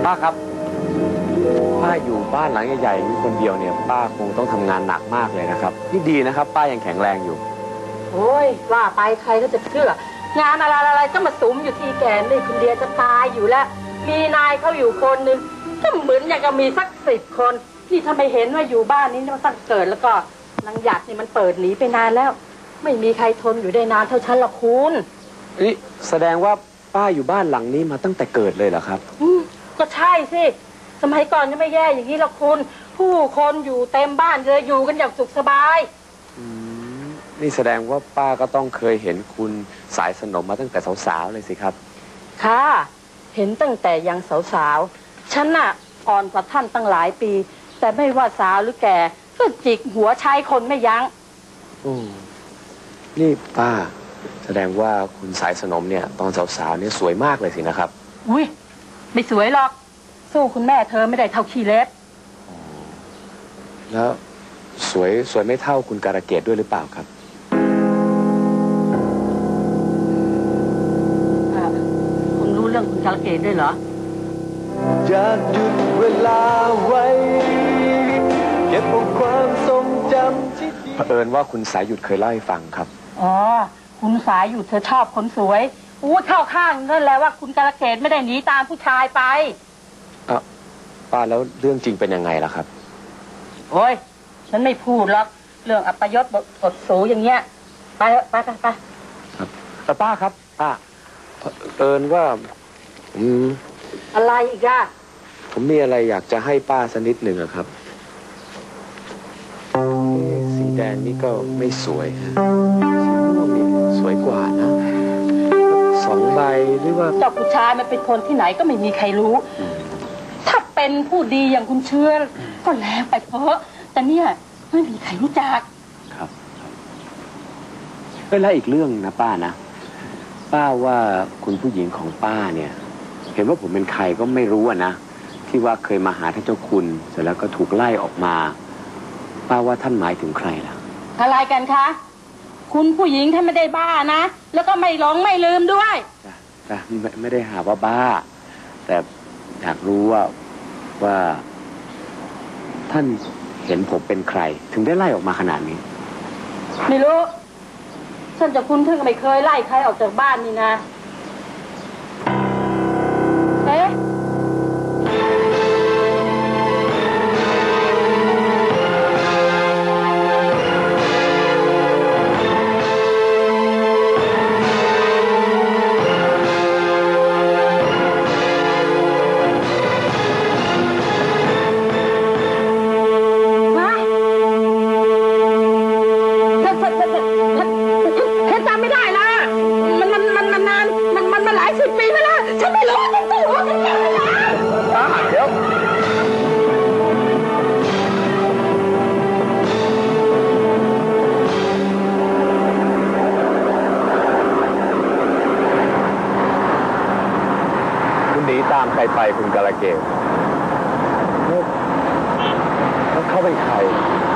ป้าครับป้าอยู่บ้านหลังใหญ่ๆคนเดียวเนี่ยป้าคงต้องทำงานหนักมากเลยนะครับนี่ดีนะครับป้ายังแข็งแรงอยู่โอ้ยว่าไปใครก็จะเชื่องานอะไรก็มาสุมอยู่ที่แกนี่คนเดียวจะตายอยู่แล้วมีนายเขาอยู่คนนึงก็เหมือนอย่างกับมีสัก10 คนที่ทำไมเห็นว่าอยู่บ้านนี้มันตั้งเกิดแล้วก็นางหยัดนี่มันเปิดหนีไปนานแล้วไม่มีใครทนอยู่ได้นานเท่าฉันหรอกคุณนี่แสดงว่าป้าอยู่บ้านหลังนี้มาตั้งแต่เกิดเลยเหรอครับก็ใช่สิสมัยก่อนจะไม่แย่อย่างนี้หรอกคุณผู้คนอยู่เต็มบ้านเลยอยู่กันอย่างสุขสบายนี่แสดงว่าป้าก็ต้องเคยเห็นคุณสายสนมมาตั้งแต่สาวๆเลยสิครับค่ะเห็นตั้งแต่ยังสาวๆฉันน่ะอ่อนกว่าท่านตั้งหลายปีแต่ไม่ว่าสาวหรือแก่ก็จิกหัวชายคนไม่ยั้งนี่ป้าแสดงว่าคุณสายสนมเนี่ยตอนสาวๆเนี่ยสวยมากเลยสินะครับอุ้ยไม่สวยหรอกสู้คุณแม่เธอไม่ได้เท่าขี้เล็บแล้วสวยไม่เท่าคุณการะเกดด้วยหรือเปล่าครับคุณรู้เรื่องคุณการะเกดด้วยเหรออยากหยุดเวลาไว้เก็บเอาความทรงจำที่เผอิญว่าคุณสายหยุดเคยเล่าให้ฟังครับอ๋อคุณสายหยุดเธอชอบคนสวยเข้าข้างนั่นแหละว่าคุณการะเกดไม่ได้หนีตามผู้ชายไปป้าแล้วเรื่องจริงเป็นยังไงล่ะครับโอ้ยฉันไม่พูดหรอกเรื่องอัปยศอดสูอย่างเงี้ยไปครับป้าครับป้าเอิญว่าอะไรอีกอะผมมีอะไรอยากจะให้ป้าสักนิดหนึ่งครับสีแดงนี่ก็ไม่สวยฮะสวยกว่านะ2 ใบหรือว่าเจ้าผู้ชายมันเป็นคนที่ไหนก็ไม่มีใครรู้ถ้าเป็นผู้ดีอย่างคุณเชื่อก็แล้วไปเพราะแต่เนี่ยไม่มีใครรู้จักครับเป็นแล้วอีกเรื่องนะป้านะป้าว่าคุณผู้หญิงของป้าเนี่ยเห็นว่าผมเป็นใครก็ไม่รู้นะที่ว่าเคยมาหาท่านเจ้าคุณเสร็จแล้วก็ถูกไล่ออกมาป้าว่าท่านหมายถึงใครล่ะอะไรกันคะคุณผู้หญิงท่านไม่ได้บ้านะแล้วก็ไม่หลงไม่ลืมด้วยไม่ได้หาว่าบ้าแต่อยากรู้ว่าท่านเห็นผมเป็นใครถึงได้ไล่ออกมาขนาดนี้ไม่รู้ท่านเจ้าคุณท่านก็ไม่เคยไล่ใครออกจากบ้านนี่นะเอ๊ะตามใครไปคุณกาลเกตแล้วเขาเป็นใคร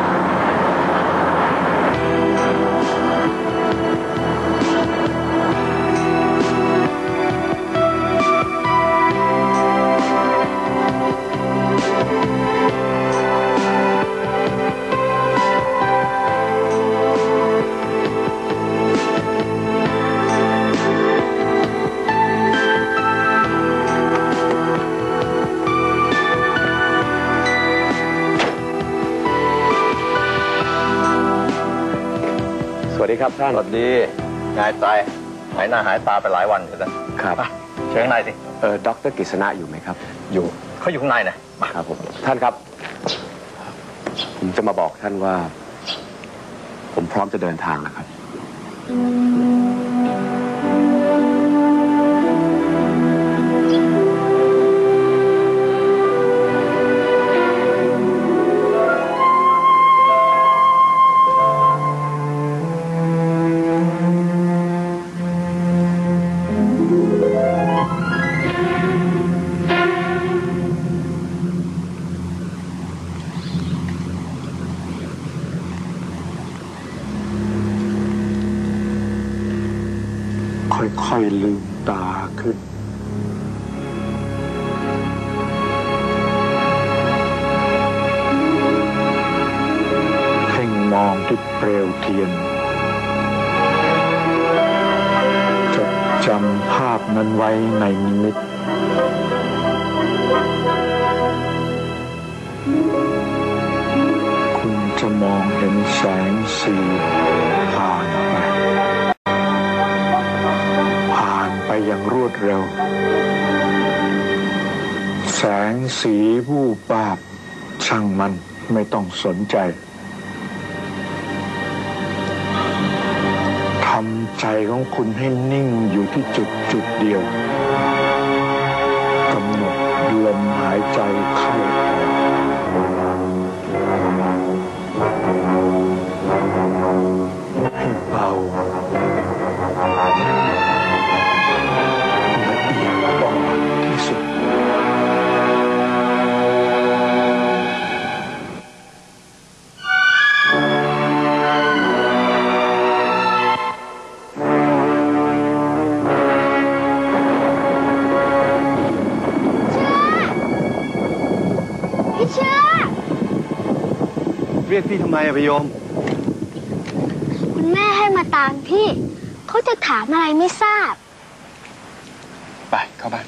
สวัสดีครับท่านสวัสดีนายใจหายหน้าหายตาไปหลายวันอยู่นะครับเชิญนายสิดร.กฤษณะอยู่ไหมครับอยู่เขาอยู่ข้างในนะครับผมท่านครับผมจะมาบอกท่านว่าผมพร้อมจะเดินทางแล้วครับค่อยๆลืมตาขึ้นนั้นไว้ในนิมิตคุณจะมองเห็นแสงสีผ่านไปอย่างรวดเร็วแสงสีวูบวาบช่างมันไม่ต้องสนใจทำใจของคุณให้นิ่งอยู่ที่จุดเดียวกำหนดลมหายใจเข้าให้เบาละเอียดอ่อนที่สุดเรียกพี่ทำไมอะพยมคุณแม่ให้มาตามพี่ เขาจะถามอะไรไม่ทราบไปเข้าบ้าน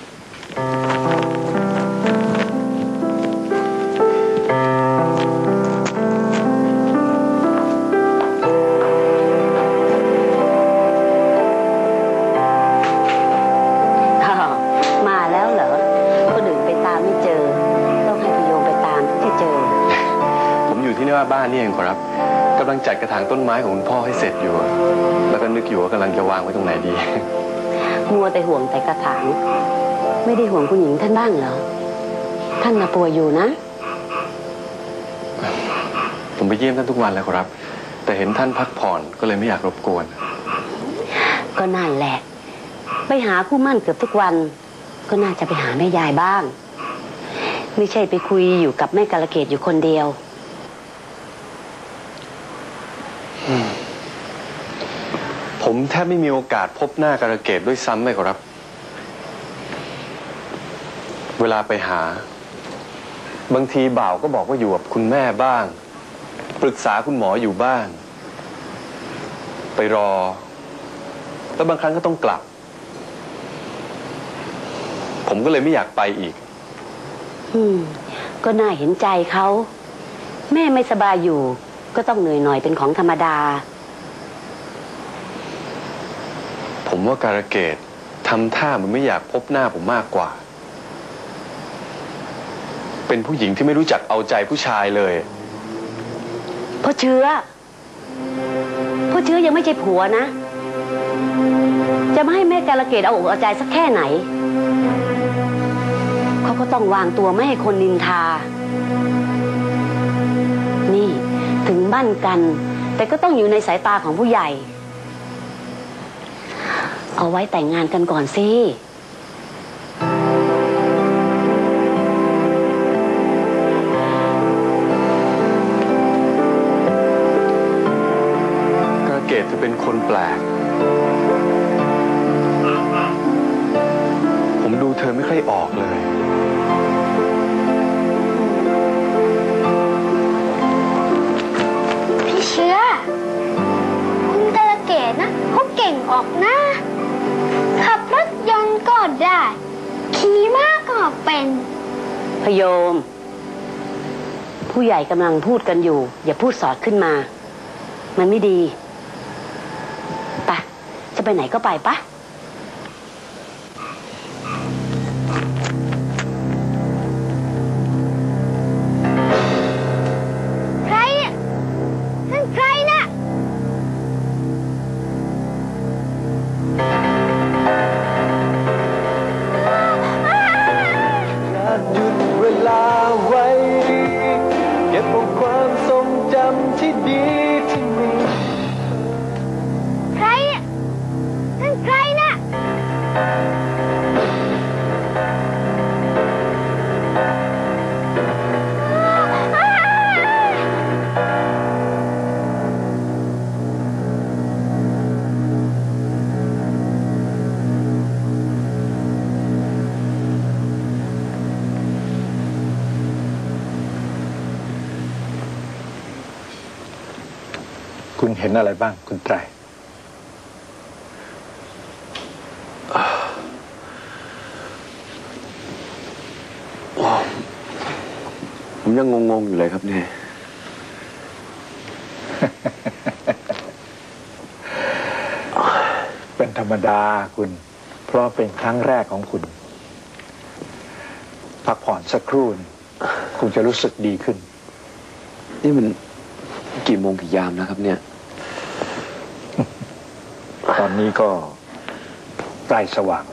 มาแล้วเหรอคนอื่นไปตามไม่เจอต้องให้พี่โยมไปตามถึงจะเจอผมอยู่ที่หน้าบ้านนี่เองครับกำลังจัดกระถางต้นไม้ของคุณพ่อให้เสร็จอยู่แล้วก็นึกอยู่ว่ากำลังจะวางไว้ตรงไหนดีมัวแต่ห่วงแต่กระถางไม่ได้ห่วงคุณหญิงท่านบ้างเหรอท่านน่ะป่วยอยู่นะผมไปเยี่ยมท่านทุกวันแล้วครับแต่เห็นท่านพักผ่อนก็เลยไม่อยากรบกวนก็นั่นแหละไปหาคู่มั่นเกือบทุกวันก็น่าจะไปหาแม่ยายบ้างไม่ใช่ไปคุยอยู่กับแม่กาลเกตอยู่คนเดียวผมแทบไม่มีโอกาสพบหน้ากาลเกตด้วยซ้ำเลยครับเวลาไปหาบางทีบ่าวก็บอกว่าอยู่กับคุณแม่บ้างปรึกษาคุณหมออยู่บ้างไปรอแล้วบางครั้งก็ต้องกลับผมก็เลยไม่อยากไปอีกก็น่าเห็นใจเขาแม่ไม่สบายอยู่ก็ต้องเหนื่อยหน่อยเป็นของธรรมดาผมว่าการะเกดทำท่ามันไม่อยากพบหน้าผมมากกว่าเป็นผู้หญิงที่ไม่รู้จักเอาใจผู้ชายเลยพ่อเชื้อยังไม่ใช่ผัวนะจะไม่ให้แม่การะเกดเอาอกเอาใจสักแค่ไหนเขาก็ต้องวางตัวไม่ให้คนนินทานี่ถึงบ้านกันแต่ก็ต้องอยู่ในสายตาของผู้ใหญ่เอาไว้แต่งงานกันก่อนสิกาเกตจะเป็นคนแปลกผมดูเธอไม่ค่อยออกเลยพี่เชื้อคุณกาลเกตนะเขาเก่งออกนะขับรถยนต์ก็ได้ขี่ม้าก็เป็นพโยมผู้ใหญ่กำลังพูดกันอยู่อย่าพูดสอดขึ้นมามันไม่ดีไปจะไปไหนก็ไปปะใครอ่ะนั่นใครนะอยากหยุดเวลาไว้เก็บเอาความทรงจำที่ดีที่มีใครอ่ะนั่นใครนะคุณเห็นอะไรบ้างคุณไตรผมยังงงๆอยู่เลยครับเนี่ยเป็นธรรมดาคุณ เพราะเป็นครั้งแรกของคุณ พักผ่อนสักครู่คุณจะรู้สึกดีขึ้นนี่มันกี่โมงกี่ยามนะครับเนี่ยตอนนี้ก็ใกล้สว่าง